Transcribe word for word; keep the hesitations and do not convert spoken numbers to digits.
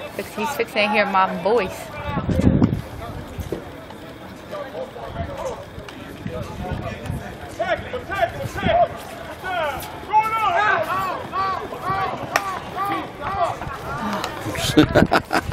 He's fixing to hear my voice. Ha ha ha.